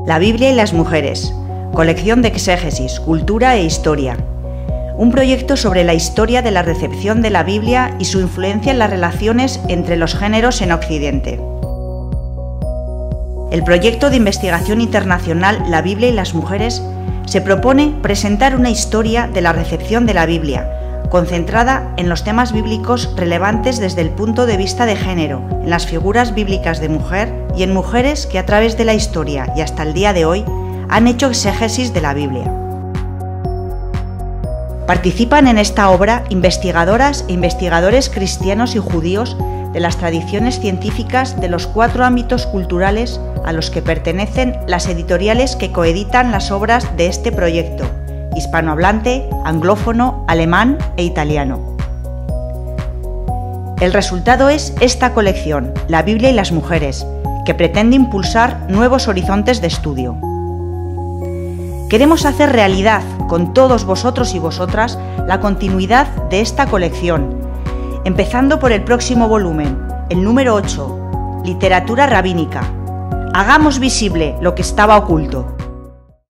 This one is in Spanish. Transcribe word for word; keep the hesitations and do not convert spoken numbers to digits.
La Biblia y las mujeres, colección de exégesis, cultura e historia. Un proyecto sobre la historia de la recepción de la Biblia y su influencia en las relaciones entre los géneros en Occidente. El proyecto de investigación internacional La Biblia y las mujeres se propone presentar una historia de la recepción de la Biblia, concentrada en los temas bíblicos relevantes desde el punto de vista de género, en las figuras bíblicas de mujer y en mujeres que a través de la historia y hasta el día de hoy han hecho exégesis de la Biblia. Participan en esta obra investigadoras e investigadores cristianos y judíos de las tradiciones científicas de los cuatro ámbitos culturales a los que pertenecen las editoriales que coeditan las obras de este proyecto: hispanohablante, anglófono, alemán e italiano. El resultado es esta colección, La Biblia y las mujeres, que pretende impulsar nuevos horizontes de estudio. Queremos hacer realidad con todos vosotros y vosotras la continuidad de esta colección, empezando por el próximo volumen, el número ocho, Literatura rabínica. Hagamos visible lo que estaba oculto.